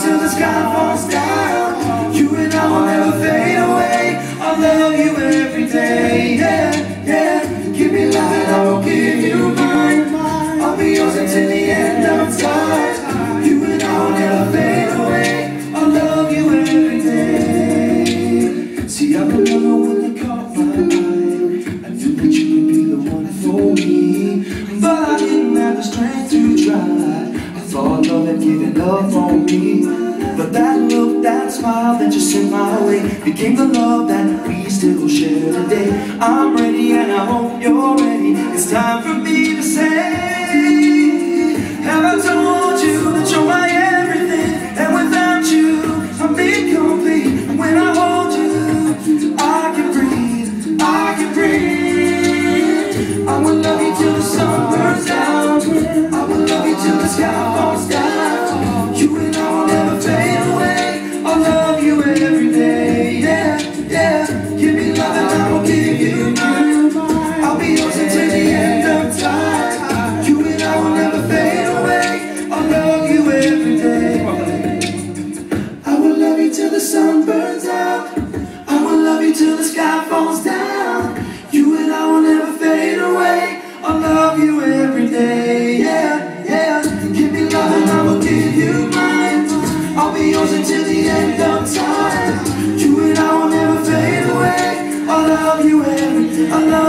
till the sky falls down. You and I will never fade away. I'll love you every day, yeah, yeah. Give me love and I will give you mine. I'll be yours until the end of time. You and I will never fade away. I'll love you every day. See, I remember when you caught my eye. I knew that you would be the one for me, but I didn't have the strength to try. I thought love had given up on me, but that look, that smile that you sent my way became the love that we still share today. I'm ready and I hope you're ready. It's time for me to say, have I told you that you're my everything, and without you I'm incomplete. And when I hold you, I can breathe, I can breathe. I will love you till the sun burns down. I will love you till the sky falls down. You and I will never fade away. I'll love you every day, yeah, yeah. Give me love and I will give you mine. I'll be yours until the end of time. You and I will never fade away. I'll love you every day. I will love you till the sun burns out. I will love you till the sky falls down. You and I will never fade away. I'll love you every day, yeah, yeah. Give me love and I will give you mine. I'll be yours until the end of time. You and I will never fade away. I'll love you every day.